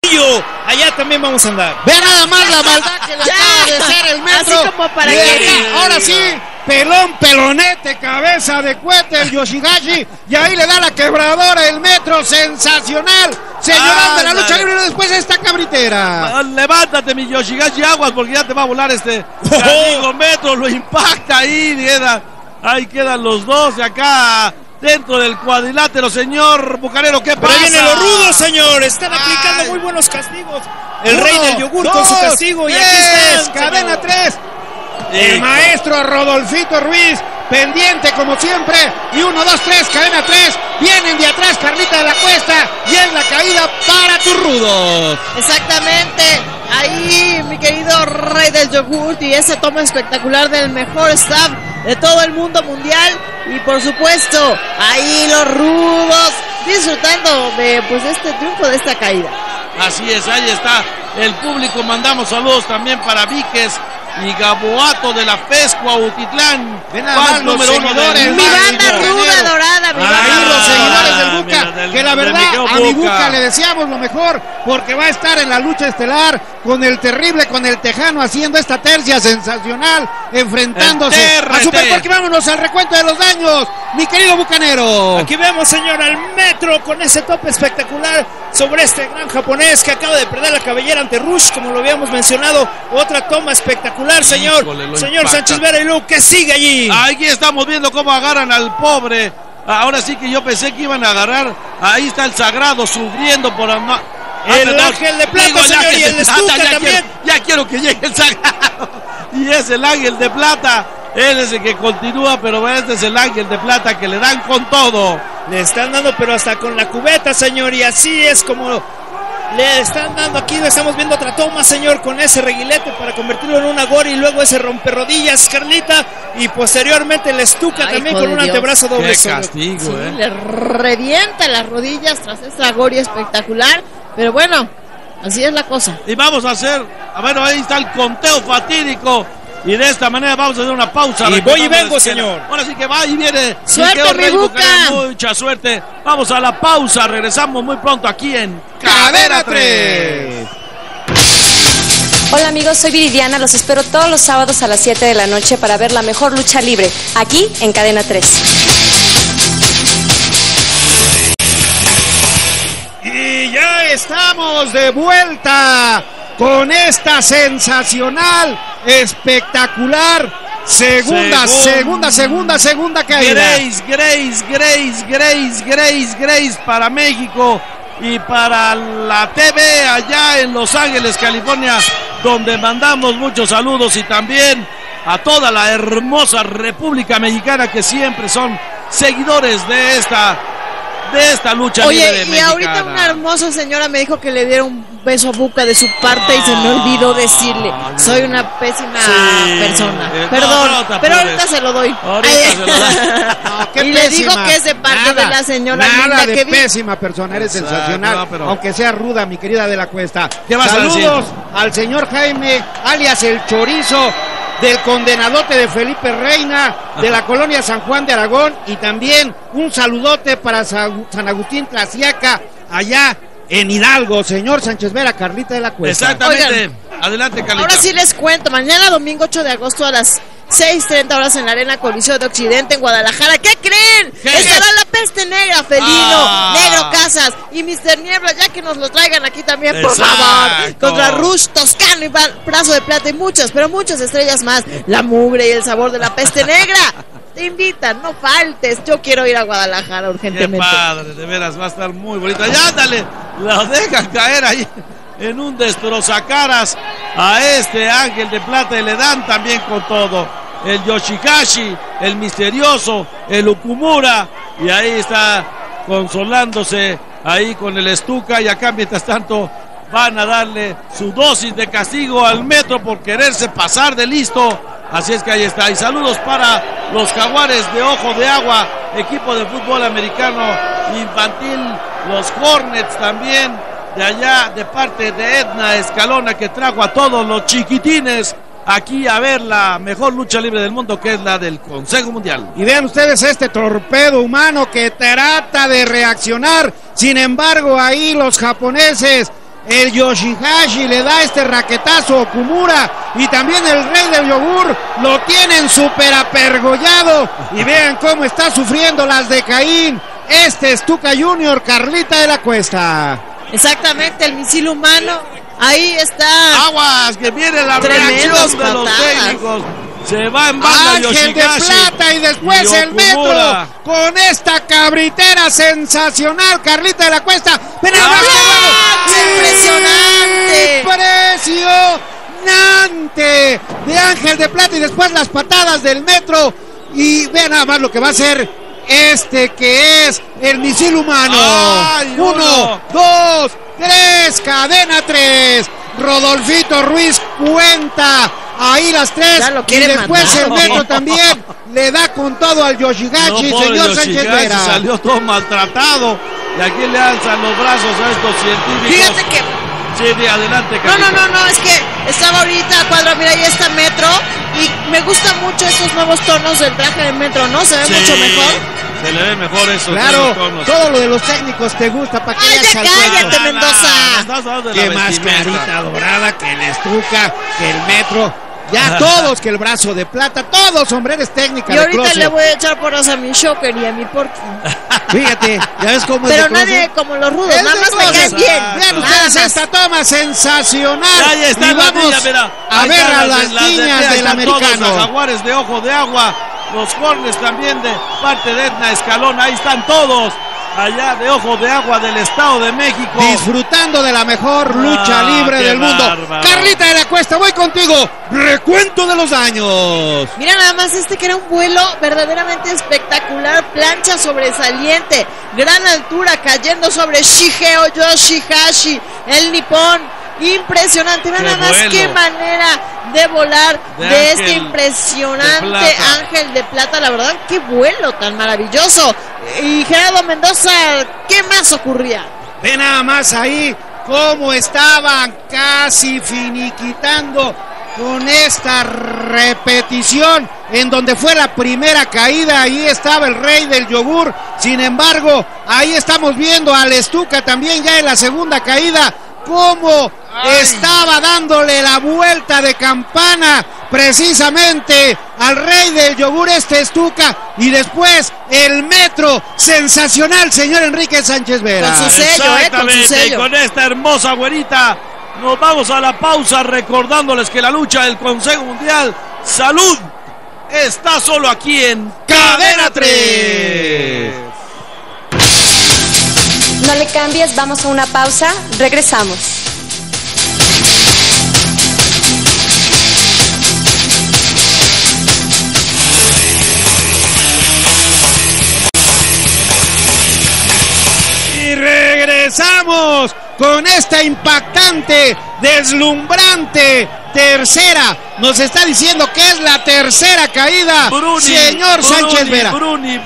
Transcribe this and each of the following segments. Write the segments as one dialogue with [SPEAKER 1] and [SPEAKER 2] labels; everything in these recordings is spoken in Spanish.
[SPEAKER 1] Castillo, allá también vamos a andar.
[SPEAKER 2] Ve nada más la maldad que le acaba de hacer el Metro.
[SPEAKER 3] Así como para que...
[SPEAKER 2] Ahora sí, pelonete, cabeza de cohete el Yoshihashi, y ahí le da la quebradora el Metro, sensacional. Señor de la lucha libre después de esta cabritera.
[SPEAKER 4] Levántate, mi Yoshihashi, aguas, porque ya te va a volar este amigo Metro, lo impacta ahí, ahí quedan los dos de acá. Dentro del cuadrilátero, señor Bucanero, ¿qué pasa?
[SPEAKER 1] Pero vienen los rudos, señor. Están aplicando muy buenos castigos. El rey del yogur con su castigo. Y aquí está.
[SPEAKER 2] Cadena 3. El maestro Rodolfito Ruiz, pendiente como siempre. Y 1, 2, 3, cadena 3. Vienen de atrás Carlita de la Cuesta. Y es la caída para tus rudos.
[SPEAKER 3] Exactamente. Ahí, mi querido rey del yogurt. Y ese toma espectacular del mejor staff de todo el mundo mundial. Y por supuesto, ahí los rudos disfrutando de pues este triunfo, de esta caída.
[SPEAKER 4] Así es, ahí está el público. Mandamos saludos también para Víquez y Gaboato de la Fescua Utitlán.
[SPEAKER 2] Ven a más los seguidores.
[SPEAKER 3] Mi banda ruda dorada, mi banda.
[SPEAKER 2] Ahí los seguidores del Buca, que la verdad a mi Buca le deseamos lo mejor, porque va a estar en la lucha estelar con el terrible, con el Tejano, haciendo esta tercia sensacional, enfrentándose a Superporky. Vámonos al recuento de los daños, mi querido Bucanero.
[SPEAKER 1] Aquí vemos, señor, al Metro con ese tope espectacular sobre este gran japonés que acaba de perder la cabellera ante Rush, como lo habíamos mencionado. Otra toma espectacular, señor. Señor Sánchez Vera y Lu, que sigue allí.
[SPEAKER 4] Aquí estamos viendo cómo agarran al pobre. Ahora sí que yo pensé que iban a agarrar. Ahí está el Sagrado sufriendo por
[SPEAKER 1] el Ángel de Plata, señor, y el Stuka también.
[SPEAKER 4] Ya quiero que llegue el Sagrado. Y es el Ángel de Plata. Él es el que continúa, pero este es el Ángel de Plata que le dan con todo.
[SPEAKER 1] Le están dando, pero hasta con la cubeta, señor. Y así es como le están dando. Aquí lo estamos viendo otra toma, señor, con ese reguilete para convertirlo en una gore. Y luego ese romperrodillas, Carlita. Y posteriormente el Stuka también con un antebrazo doble.
[SPEAKER 4] Qué castigo,
[SPEAKER 3] sí, le revienta las rodillas tras esta gore espectacular. Pero bueno, así es la cosa.
[SPEAKER 4] Y vamos a hacer, bueno, ahí está el conteo fatídico. Y de esta manera vamos a hacer una pausa.
[SPEAKER 1] Y voy y vengo, señor.
[SPEAKER 4] Ahora sí que va y viene.
[SPEAKER 3] Suerte, mi Buca.
[SPEAKER 4] Mucha suerte. Vamos a la pausa. Regresamos muy pronto aquí en
[SPEAKER 2] Cadena 3.
[SPEAKER 5] Hola amigos, soy Viridiana. Los espero todos los sábados a las 7 de la noche para ver la mejor lucha libre. Aquí en Cadena 3.
[SPEAKER 2] Y ya estamos de vuelta con esta sensacional, espectacular segunda caída.
[SPEAKER 4] Grace para México y para la TV allá en Los Ángeles, California, donde mandamos muchos saludos, y también a toda la hermosa República Mexicana, que siempre son seguidores de esta lucha libre de México.
[SPEAKER 3] Y ahorita una hermosa señora me dijo que le diera un beso a Buca de su parte y se me olvidó decirle. Soy una pésima persona. Perdón, pero ahorita se lo doy. Y le digo que es de parte de la señora
[SPEAKER 2] Nada
[SPEAKER 3] linda
[SPEAKER 2] de
[SPEAKER 3] que vi.
[SPEAKER 2] pésima persona, eres sensacional, aunque sea ruda, mi querida de la Cuesta.
[SPEAKER 4] ¿Qué vas a decir?
[SPEAKER 2] Saludos al señor Jaime, alias el Chorizo, del condenadote de Felipe Reina, de la colonia San Juan de Aragón, y también un saludote para San Agustín Tlaxiaca, allá en Hidalgo, señor Sánchez Vera, Carlita de la Cuesta.
[SPEAKER 4] Exactamente.
[SPEAKER 3] Oigan,
[SPEAKER 4] adelante, Carlita.
[SPEAKER 3] Ahora sí les cuento, mañana domingo 8 de agosto a las 6:30 horas en la Arena Coliseo de Occidente en Guadalajara. ¿Qué creen? Estará la Peste Negra, Felino, Negro Casas y Mr. Niebla, ya que nos lo traigan aquí también, por favor. Contra Rush, Toscano y Brazo de Plata y muchas, pero muchas estrellas más. La mugre y el sabor de la Peste Negra. Te invitan, no faltes. Yo quiero ir a Guadalajara urgentemente.
[SPEAKER 4] Qué padre, de veras, va a estar muy bonita. Ya, dale, la dejan caer ahí en un destrozacaras a este Ángel de Plata, y le dan también con todo. El Yoshihashi, el misterioso, el Ukumura, y ahí está consolándose ahí con el Stuka, y acá mientras tanto van a darle su dosis de castigo al Metro por quererse pasar de listo. Así es que ahí está. Y saludos para los Jaguares de Ojo de Agua, equipo de fútbol americano infantil, los Hornets también, de allá de parte de Edna Escalona, que trajo a todos los chiquitines aquí a ver la mejor lucha libre del mundo, que es la del Consejo Mundial.
[SPEAKER 2] Y vean ustedes este torpedo humano que trata de reaccionar. Sin embargo, ahí los japoneses el Yoshihashi le da este raquetazo a Okumura, y también el rey del yogur lo tienen súper apergollado, y vean cómo está sufriendo las de Caín este Stuka Junior, Carlita de la Cuesta.
[SPEAKER 3] Exactamente, el misil humano, ahí está.
[SPEAKER 4] Aguas, que viene la reacción de los técnicos. Se va en banda
[SPEAKER 2] Ángel de Plata y después el Metro con esta cabritera sensacional, Carlita de la Cuesta.
[SPEAKER 3] ¡Impresionante!
[SPEAKER 2] ¡Impresionante! De Ángel de Plata y después las patadas del Metro. Y vean nada más lo que va a hacer este que es el misil humano.
[SPEAKER 4] ¡Ay,
[SPEAKER 2] 1, 2, 3, cadena 3. Rodolfito Ruiz cuenta ahí las 3 y después
[SPEAKER 3] matar.
[SPEAKER 2] El Metro también le da con todo al Yoshihashi, señor Sánchez Vera.
[SPEAKER 4] Salió todo maltratado y aquí le alzan los brazos a estos científicos.
[SPEAKER 3] Fíjate que
[SPEAKER 4] sí, adelante,
[SPEAKER 3] no, es que estaba ahorita a cuadro, mira, ahí está Metro y me gustan mucho estos nuevos tonos del traje de Metro, ¿no? Se ve mucho mejor.
[SPEAKER 4] Se le ve mejor eso.
[SPEAKER 2] Claro, todo lo de los técnicos te gusta, ¿para qué?
[SPEAKER 3] ¡Ay, ya cállate, Mendoza!
[SPEAKER 2] Qué más carita dorada que el Stuka, que el Metro, ya todos, que el brazo de plata, todos hombres técnicas.
[SPEAKER 3] Y ahorita le voy a echar porras a mi Shocker y a mi Porky.
[SPEAKER 2] Fíjate, ya ves cómo
[SPEAKER 3] pero nadie como los rudos, nada más me caen bien.
[SPEAKER 2] Vean ustedes esta toma sensacional.
[SPEAKER 4] Ahí está,
[SPEAKER 2] y vamos a ver a las niñas del americano.
[SPEAKER 4] Los Jaguares de Ojo de Agua, los Hornets también de parte de Edna Escalón, ahí están todos. Allá de Ojo de Agua del Estado de México.
[SPEAKER 2] Disfrutando de la mejor lucha libre del mundo.
[SPEAKER 4] Bárbaro.
[SPEAKER 2] Carlita de la Cuesta, voy contigo. Recuento de los daños.
[SPEAKER 3] Mira nada más que era un vuelo verdaderamente espectacular. Plancha sobresaliente. Gran altura cayendo sobre Shigeo Yoshihashi, el nipón. Impresionante, vean nada más qué manera de volar de este impresionante Ángel de Plata, la verdad, qué vuelo tan maravilloso. Y Gerardo Mendoza, ¿qué más ocurría?
[SPEAKER 2] Ve nada más ahí cómo estaban casi finiquitando con esta repetición en donde fue la primera caída. Ahí estaba el rey del yogur, sin embargo, ahí estamos viendo al Stuka también ya en la segunda caída, cómo estaba dándole la vuelta de campana precisamente al rey del yogur este Stuka, y después el Metro sensacional, señor Enrique Sánchez Vera.
[SPEAKER 3] Con su sello, con su sello.
[SPEAKER 4] Con esta hermosa güerita nos vamos a la pausa recordándoles que la lucha del Consejo Mundial Salud está solo aquí en
[SPEAKER 2] Cadena 3.
[SPEAKER 5] No le cambies, vamos a una pausa, regresamos.
[SPEAKER 2] Y regresamos con esta impactante, deslumbrante tercera. Nos está diciendo que es la tercera caída, señor Sánchez Vera.
[SPEAKER 4] Bruni.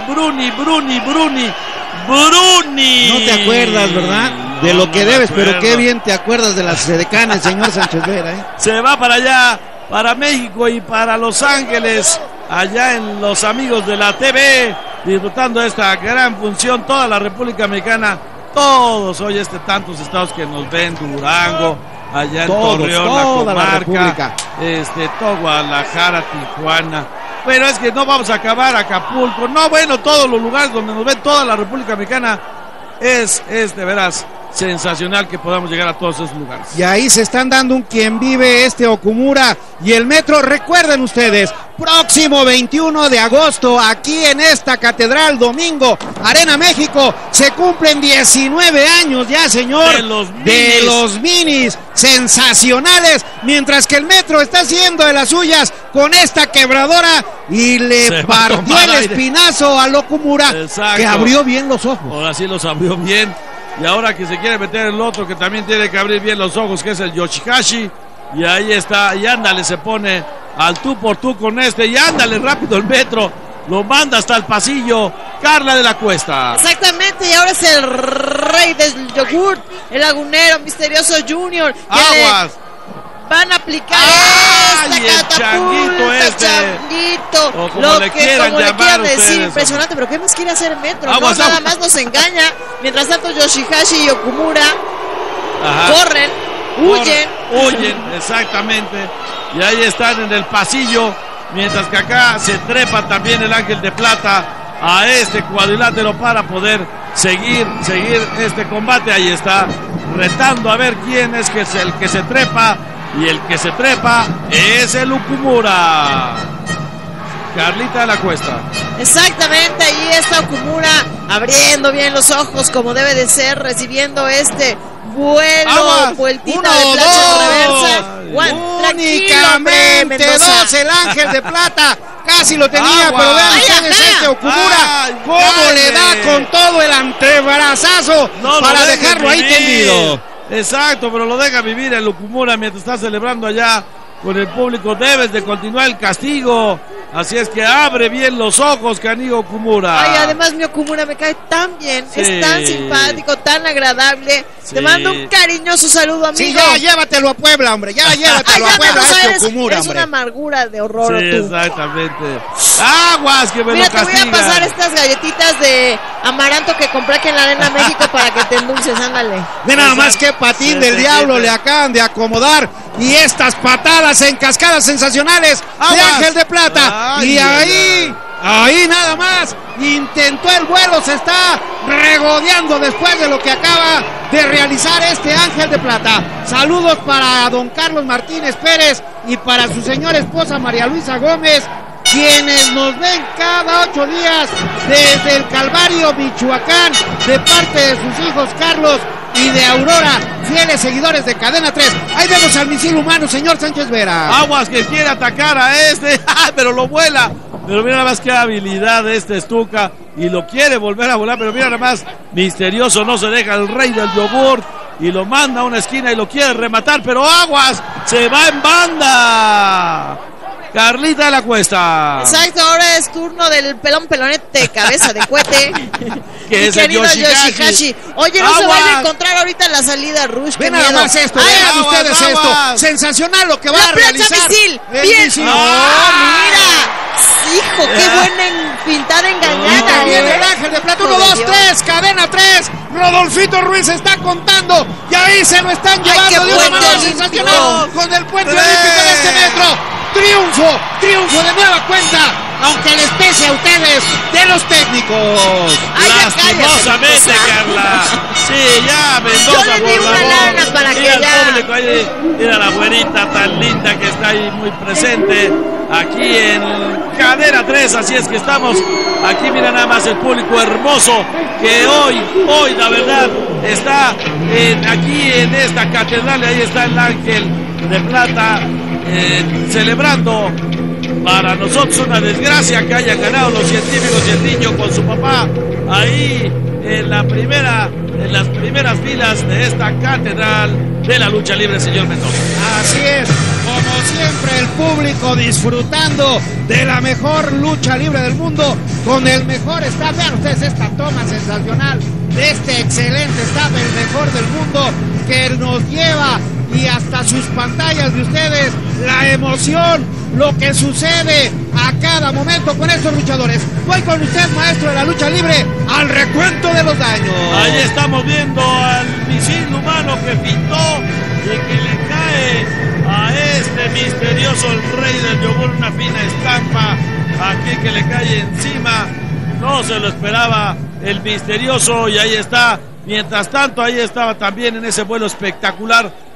[SPEAKER 2] No te acuerdas, ¿verdad? De lo que debes, pero qué bien te acuerdas de las edecanes, señor Sánchez Vera, ¿eh?
[SPEAKER 4] Se va para allá, para México y para Los Ángeles, allá en los amigos de la TV, disfrutando de esta gran función, toda la República Americana, todos hoy tantos estados que nos ven, Durango, allá en Torreón,
[SPEAKER 2] toda
[SPEAKER 4] la
[SPEAKER 2] la República,
[SPEAKER 4] todo Guadalajara, Tijuana. Pero es que no vamos a acabar Acapulco, no, bueno, todos los lugares donde nos ven toda la República Americana, es de veras sensacional que podamos llegar a todos esos lugares.
[SPEAKER 2] Y ahí se están dando un quien vive Okumura y el Metro. Recuerden ustedes, próximo 21 de agosto, aquí en esta catedral, domingo, Arena México, se cumplen 19 años ya, señor, de los minis sensacionales, mientras que el Metro está haciendo de las suyas con esta quebradora y le partió el espinazo al Okumura, que abrió bien los ojos.
[SPEAKER 4] Ahora sí los abrió bien. Y ahora que se quiere meter el otro que también tiene que abrir bien los ojos, que es el Yoshihashi. Y ahí está, y ándale, se pone al tú por tú con este. Y ándale rápido el Metro, lo manda hasta el pasillo. Carla de la Cuesta.
[SPEAKER 3] Exactamente, y ahora es el rey del yogurt, el lagunero misterioso Junior.
[SPEAKER 4] Aguas.
[SPEAKER 3] Van a aplicar
[SPEAKER 4] esta catapulta,
[SPEAKER 3] changuito,
[SPEAKER 4] o como le quieran llamar
[SPEAKER 3] decir,
[SPEAKER 4] ustedes,
[SPEAKER 3] impresionante, pero ¿qué más quiere hacer el Metro?
[SPEAKER 4] Aguas,
[SPEAKER 3] nada más nos engaña. Mientras tanto Yoshihashi y Okumura corren, huyen,
[SPEAKER 4] exactamente. Y ahí están en el pasillo, mientras que acá se trepa también el Ángel de Plata a este cuadrilátero para poder seguir este combate. Ahí está, retando a ver quién es el que se trepa, y el que se trepa es el Okumura. Carlita de la Cuesta.
[SPEAKER 3] Exactamente, ahí está Okumura abriendo bien los ojos como debe de ser, recibiendo este vueltita de plancha reversa.
[SPEAKER 2] Únicamente dos el Ángel de Plata. Casi lo tenía, pero vean ustedes este Okumura cómo le da con todo el antebrazazo para dejarlo ahí tendido.
[SPEAKER 4] Exacto, pero lo deja vivir el Okumura mientras está celebrando allá con el público. Debes de continuar el castigo. Así es que abre bien los ojos, Canigo Okumura.
[SPEAKER 3] Ay, además mi Okumura me cae tan bien, es tan simpático, tan agradable. Te mando un cariñoso saludo, amigo.
[SPEAKER 2] Sí, ya llévatelo a Puebla, hombre, ya llévatelo a Puebla, este Okumura,
[SPEAKER 3] es
[SPEAKER 2] hombre.
[SPEAKER 3] una amargura de horror,
[SPEAKER 4] sí,
[SPEAKER 3] tú.
[SPEAKER 4] Exactamente. Aguas, que me
[SPEAKER 3] Mira,
[SPEAKER 4] lo castigan.
[SPEAKER 3] te voy a pasar estas galletitas de amaranto que compré aquí en la Arena México para que te endulces, ándale.
[SPEAKER 2] Ve nada más que patín del diablo le acaban de acomodar, y estas patadas en cascadas sensacionales de Ángel de Plata.
[SPEAKER 4] Ay,
[SPEAKER 2] y ahí nada más intentó el vuelo, se está regodeando después de lo que acaba de realizar este Ángel de Plata. Saludos para don Carlos Martínez Pérez y para su señora esposa María Luisa Gómez, quienes nos ven cada 8 días desde el Calvario, Michoacán, de parte de sus hijos Carlos y de Aurora, fieles seguidores de Cadena 3. Ahí vemos al misil humano, señor Sánchez Vera.
[SPEAKER 4] Aguas, que quiere atacar a este, pero lo vuela. Pero mira nada más qué habilidad de este Stuka, y lo quiere volver a volar, pero mira nada más, misterioso no se deja, el rey del yogur, y lo manda a una esquina y lo quiere rematar, pero aguas, se va en banda. Carlita de la Cuesta.
[SPEAKER 3] Exacto, ahora es turno del pelonete, cabeza de cohete.
[SPEAKER 4] Que es
[SPEAKER 3] querido
[SPEAKER 4] el Yoshihashi.
[SPEAKER 3] Oye, no se van a encontrar ahorita en la salida, Rush.
[SPEAKER 2] Ven nada más esto, vean ustedes esto. Sensacional lo que va a realizar.
[SPEAKER 3] La plancha misil. Bien.
[SPEAKER 2] ¡Oh,
[SPEAKER 3] mira! Hijo, qué buena pintada engañada.
[SPEAKER 2] También el Ángel de Plata. 1, 2, 3, Cadena 3. Rodolfito Ruiz está contando. Y ahí se lo están llevando de una manera sensacional. Con el puente olímpico de este metro. Triunfo de nueva cuenta, aunque les pese a ustedes de los técnicos.
[SPEAKER 4] Lastimosamente, Carla. Sí, ya Mendoza,
[SPEAKER 3] yo le di una lana para que ya.
[SPEAKER 4] Público, ahí, mira la güerita tan linda que está ahí muy presente aquí en Cadena 3, así es que estamos aquí, mira nada más el público hermoso que hoy la verdad está aquí en esta catedral, y ahí está el Ángel de Plata celebrando. Para nosotros una desgracia que haya ganado los científicos y el niño con su papá ahí en las primeras filas de esta catedral de la lucha libre, señor Mendoza.
[SPEAKER 2] Así es, como siempre el público disfrutando de la mejor lucha libre del mundo con el mejor staff. Vean ustedes esta toma sensacional de este excelente staff, el mejor del mundo, que nos lleva y hasta sus pantallas de ustedes la emoción, lo que sucede a cada momento con estos luchadores. Voy con usted, maestro de la lucha libre, al recuento de los daños.
[SPEAKER 4] Ahí estamos viendo al misil humano que pintó y que le cae a este misterioso, el rey del yogur, una fina estampa aquí que le cae encima. No se lo esperaba el misterioso, y ahí está. Mientras tanto, ahí estaba también en ese vuelo espectacular